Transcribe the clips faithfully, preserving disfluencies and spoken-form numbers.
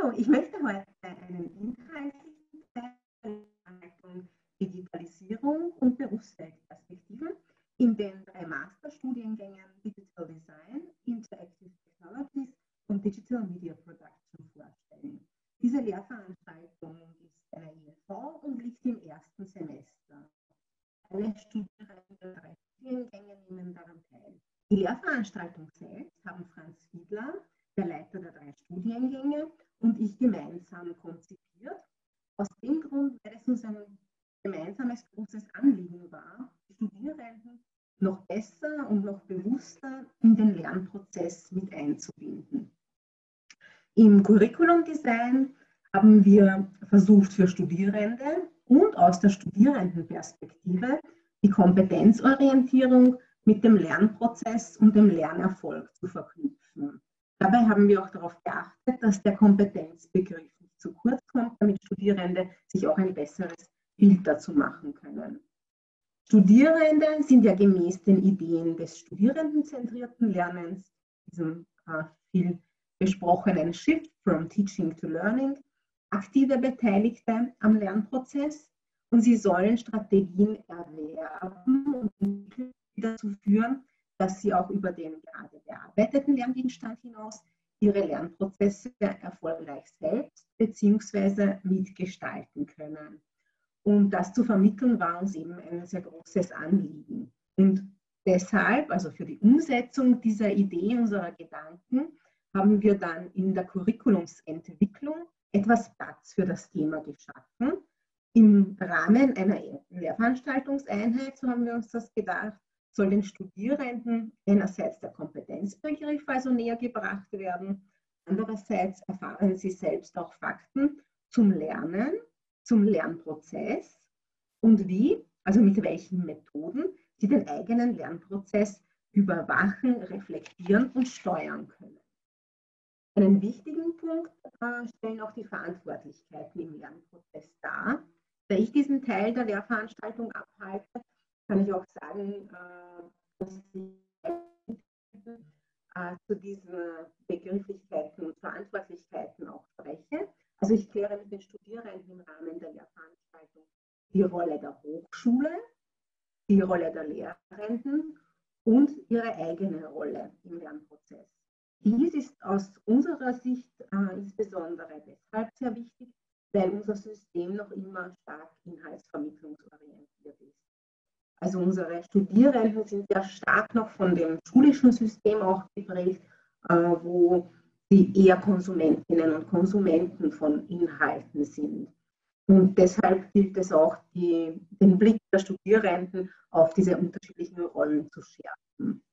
So, ich möchte heute einen inhaltlichen Teil Digitalisierung und Berufsfeldperspektiven in den drei Masterstudiengängen Digital Design, Interactive Technologies und Digital Media Production vorstellen. Diese Lehrveranstaltung ist eine I L V und liegt im ersten Semester. Alle Studierenden der drei Studiengänge nehmen daran teil. Die Lehrveranstaltung selbst haben Franz Fiedler, der Leiter der drei Studiengänge, und ich gemeinsam konzipiert. Aus dem Grund, weil es uns ein gemeinsames großes Anliegen war, die Studierenden noch besser und noch bewusster in den Lernprozess mit einzubinden. Im Curriculum-Design haben wir versucht, für Studierende und aus der Studierendenperspektive die Kompetenzorientierung mit dem Lernprozess und dem Lernerfolg zu verknüpfen. Dabei haben wir auch darauf geachtet, dass der Kompetenzbegriff nicht zu kurz kommt, damit Studierende sich auch ein besseres Bild dazu machen können. Studierende sind ja gemäß den Ideen des studierendenzentrierten Lernens, diesem äh, viel besprochenen Shift from Teaching to Learning, aktive Beteiligte am Lernprozess, und sie sollen Strategien erwerben und dazu führen, dass sie auch über den gerade bearbeiteten Lerngegenstand hinaus ihre Lernprozesse erfolgreich selbst bzw. mitgestalten können. Und das zu vermitteln war uns eben ein sehr großes Anliegen. Und deshalb, also für die Umsetzung dieser Idee, unserer Gedanken, haben wir dann in der Curriculumsentwicklung etwas Platz für das Thema geschaffen. Im Rahmen einer Lehrveranstaltungseinheit, so haben wir uns das gedacht, soll den Studierenden einerseits der Kompetenzbegriff also näher gebracht werden, andererseits erfahren sie selbst auch Fakten zum Lernen, zum Lernprozess und wie, also mit welchen Methoden sie den eigenen Lernprozess überwachen, reflektieren und steuern können. Einen wichtigen Punkt äh, stellen auch die Verantwortlichkeiten im Lernprozess dar. Da ich diesen Teil der Lehrveranstaltung abhalte, kann ich auch sagen, äh, dass ich äh, zu diesen Begrifflichkeiten und Verantwortlichkeiten auch spreche. Also ich kläre mit den Studierenden im Rahmen der Lehrveranstaltung die Rolle der Hochschule, die Rolle der Lehrenden und ihre eigene Rolle im Lernprozess. Dies ist aus unserer Sicht äh, insbesondere deshalb sehr wichtig, weil unser System noch immer stark inhaltsvermittlungsorientiert ist. Also unsere Studierenden sind sehr stark noch von dem schulischen System auch geprägt, äh, wo sie eher Konsumentinnen und Konsumenten von Inhalten sind. Und deshalb gilt es auch, die, den Blick der Studierenden auf diese unterschiedlichen Rollen zu schärfen.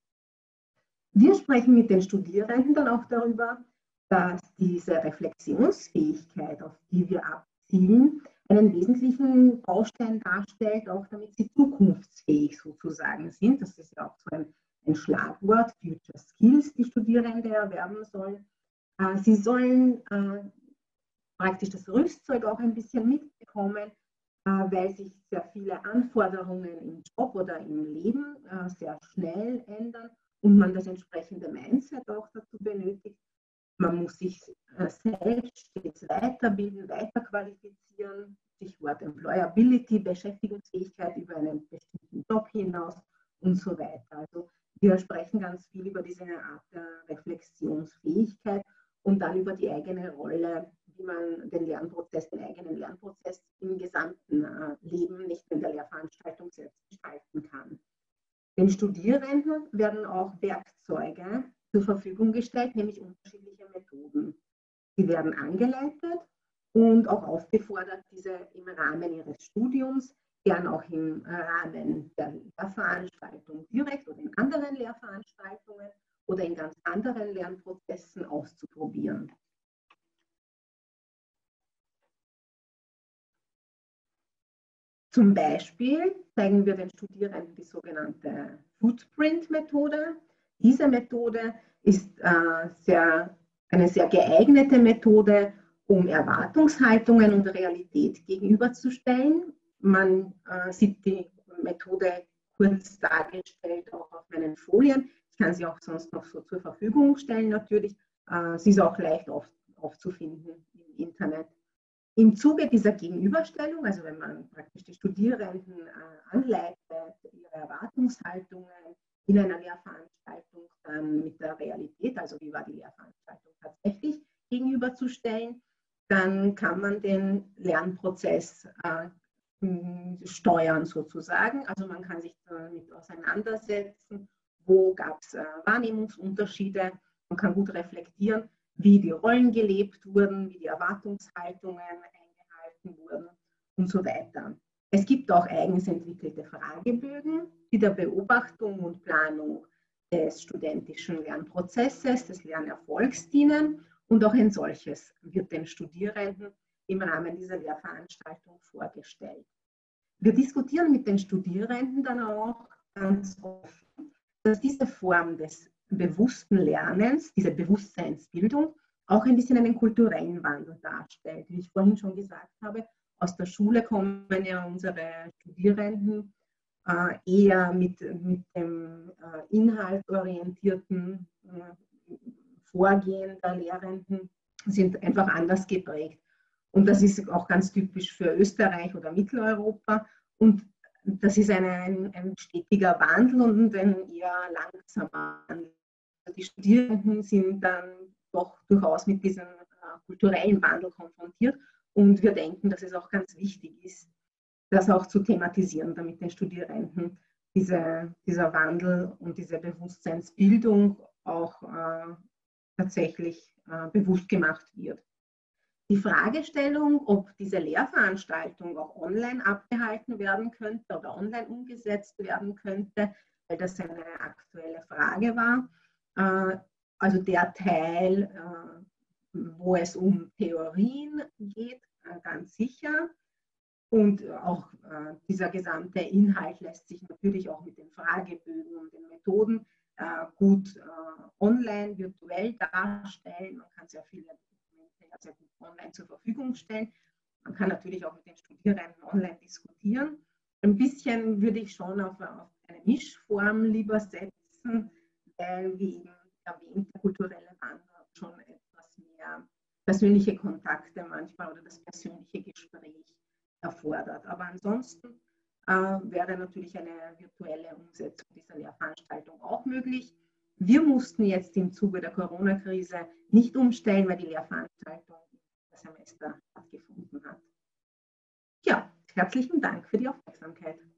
Wir sprechen mit den Studierenden dann auch darüber, dass diese Reflexionsfähigkeit, auf die wir abzielen, einen wesentlichen Baustein darstellt, auch damit sie zukunftsfähig sozusagen sind. Das ist ja auch so ein, ein Schlagwort, Future Skills, die Studierende erwerben sollen. Äh, sie sollen äh, praktisch das Rüstzeug auch ein bisschen mitbekommen, äh, weil sich sehr viele Anforderungen im Job oder im Leben äh, sehr schnell ändern und man das entsprechende Mindset auch dazu benötigt. Man muss sich selbst stets weiterbilden, weiterqualifizieren, Stichwort Employability, Beschäftigungsfähigkeit über einen bestimmten Job hinaus und so weiter. Also wir sprechen ganz viel über diese Art der Reflexionsfähigkeit und dann über die eigene Rolle, wie man den Lernprozess, den eigenen Lernprozess im gesamten Leben, nicht nur in der Lehrveranstaltung selbst gestalten kann. Den Studierenden werden auch Werkzeuge zur Verfügung gestellt, nämlich unterschiedliche Methoden. Sie werden angeleitet und auch aufgefordert, diese im Rahmen ihres Studiums, gern auch im Rahmen der Lehrveranstaltung direkt oder in anderen Lehrveranstaltungen oder in ganz anderen Lernprozessen auszuprobieren. Zum Beispiel zeigen wir den Studierenden die sogenannte Footprint-Methode. Diese Methode ist äh, sehr, eine sehr geeignete Methode, um Erwartungshaltungen und Realität gegenüberzustellen. Man äh, sieht die Methode kurz dargestellt auch auf meinen Folien. Ich kann sie auch sonst noch so zur Verfügung stellen natürlich. Äh, sie ist auch leicht auf, aufzufinden in Internet. Im Zuge dieser Gegenüberstellung, also wenn man praktisch die Studierenden äh, anleitet, ihre Erwartungshaltungen in einer Lehrveranstaltung dann mit der Realität, also wie war die Lehrveranstaltung tatsächlich, gegenüberzustellen, dann kann man den Lernprozess äh, steuern sozusagen. Also man kann sich damit auseinandersetzen, wo gab es äh, Wahrnehmungsunterschiede, man kann gut reflektieren, wie die Rollen gelebt wurden, wie die Erwartungshaltungen eingehalten wurden und so weiter. Es gibt auch eigens entwickelte Fragebögen, die der Beobachtung und Planung des studentischen Lernprozesses, des Lernerfolgs dienen, und auch ein solches wird den Studierenden im Rahmen dieser Lehrveranstaltung vorgestellt. Wir diskutieren mit den Studierenden dann auch ganz offen, dass diese Form des bewussten Lernens, diese Bewusstseinsbildung, auch ein bisschen einen kulturellen Wandel darstellt. Wie ich vorhin schon gesagt habe, aus der Schule kommen ja unsere Studierenden äh, eher mit, mit dem äh, inhaltorientierten äh, Vorgehen der Lehrenden, sind einfach anders geprägt. Und das ist auch ganz typisch für Österreich oder Mitteleuropa. Und das ist eine, ein, ein stetiger Wandel und ein eher langsamer Wandel. Die Studierenden sind dann doch durchaus mit diesem äh, kulturellen Wandel konfrontiert. Und wir denken, dass es auch ganz wichtig ist, das auch zu thematisieren, damit den Studierenden diese, dieser Wandel und diese Bewusstseinsbildung auch äh, tatsächlich äh, bewusst gemacht wird. Die Fragestellung, ob diese Lehrveranstaltung auch online abgehalten werden könnte oder online umgesetzt werden könnte, weil das eine aktuelle Frage war. Äh, also der Teil, äh, wo es um Theorien geht, äh, ganz sicher. Und auch äh, dieser gesamte Inhalt lässt sich natürlich auch mit den Fragebögen und den Methoden äh, gut äh, online, virtuell darstellen. Man kann sehr viele Dokumente sehr gut online zur Verfügung stellen. Man kann natürlich auch mit den Studierenden online diskutieren. Ein bisschen würde ich schon auf, auf eine Mischform lieber setzen, weil, wie eben erwähnt, der kulturelle Wandel schon etwas mehr persönliche Kontakte manchmal oder das persönliche Gespräch erfordert. Aber ansonsten äh, wäre natürlich eine virtuelle Umsetzung dieser Lehrveranstaltung auch möglich. Wir mussten jetzt im Zuge der Corona-Krise nicht umstellen, weil die Lehrveranstaltung im Semester stattgefunden hat. Ja, herzlichen Dank für die Aufmerksamkeit.